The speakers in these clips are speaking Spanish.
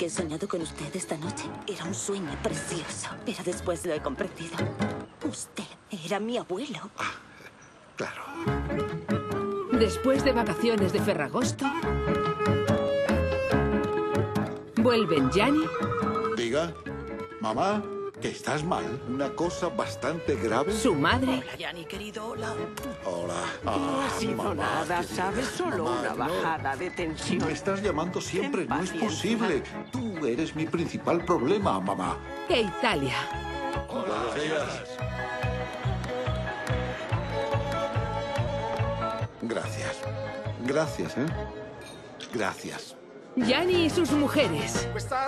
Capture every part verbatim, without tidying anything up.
que he soñado con usted esta noche? Era un sueño precioso, pero después lo he comprendido. Usted era mi abuelo. Ah, claro. Después de vacaciones de Ferragosto, vuelven Gianni. Diga, mamá, que estás mal. Una cosa bastante grave. Su madre. Hola, Gianni, querido, hola. Hola. No ha Ah, sido mamá, nada, querida. ¿sabes? Solo Mamá, una no. bajada de Si tensión. me estás llamando siempre, Ten no es paciencia. posible. Tú eres mi principal problema, mamá. E Italia. Buenos días. Gracias. Gracias, ¿eh? Gracias. Gianni y sus mujeres.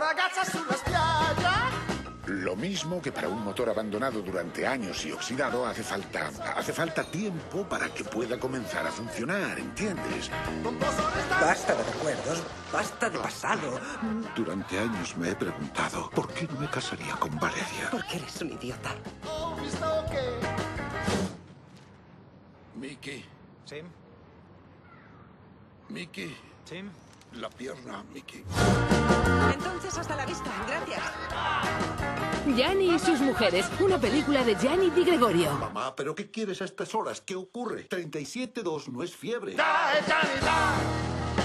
Lo mismo que para un motor abandonado durante años y oxidado, hace falta, hace falta tiempo para que pueda comenzar a funcionar, ¿entiendes? Basta de recuerdos, basta de pasado. Durante años me he preguntado por qué no me casaría con Valeria. Porque eres un idiota. Mickey, Tim, Mickey, Tim. la pierna, Mickey. Entonces, hasta la vista. Gracias. Gianni y sus mujeres. Una película de Gianni Di Gregorio. Mamá, ¿pero qué quieres a estas horas? ¿Qué ocurre? treinta y siete dos no es fiebre. Die, Johnny, die.